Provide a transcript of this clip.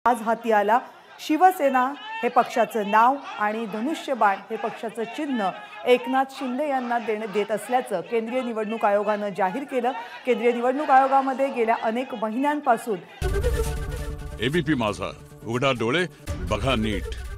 आज हाती आला। शिवसेना हे पक्षाचं नाव आणि धनुष्यबाण हे पक्षाचं चिन्ह एकनाथ शिंदे यांना देत असल्याचं केंद्रीय निवडणूक आयोगानं जाहीर केलं। केंद्रीय निवडणूक आयोगामध्ये गेल्या अनेक महिन्यांपासून एबीपी माझा, उघडा डोळे बघा नीट।